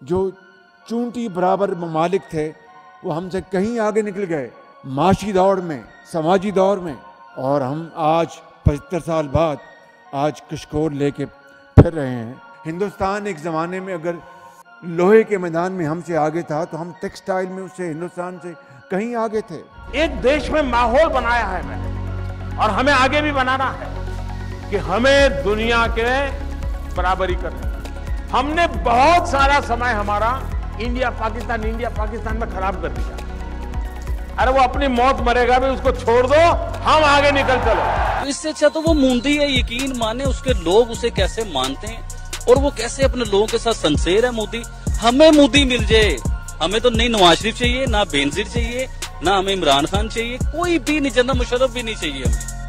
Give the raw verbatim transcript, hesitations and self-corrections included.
जो चूंटी बराबर ममालिक थे वो हमसे कहीं आगे निकल गए माशी दौड़ में, समाजी दौर में, और हम आज पचहत्तर साल बाद आज कशकोर लेके फिर रहे हैं। हिंदुस्तान एक ज़माने में अगर लोहे के मैदान में हमसे आगे था तो हम टेक्सटाइल में उससे हिंदुस्तान से कहीं आगे थे। एक देश में माहौल बनाया है मैंने, और हमें आगे भी बनाना है कि हमें दुनिया के बराबरी करनी है। हमने बहुत सारा समय हमारा इंडिया पाकिस्तान इंडिया पाकिस्तान में खराब कर दिया। अरे वो अपनी मौत मरेगा भी, उसको छोड़ दो, हम आगे निकल चलो। तो इससे अच्छा तो वो मूंदी है, यकीन माने उसके लोग उसे कैसे मानते हैं और वो कैसे अपने लोगों के साथ संसेर है मोदी। हमें मोदी मिल जाए, हमें तो नहीं नवाज शरीफ चाहिए, ना बेनजीर चाहिए, ना हमें इमरान खान चाहिए, कोई भी नहीं, जनरल मुशर्रफ भी नहीं चाहिए हमें।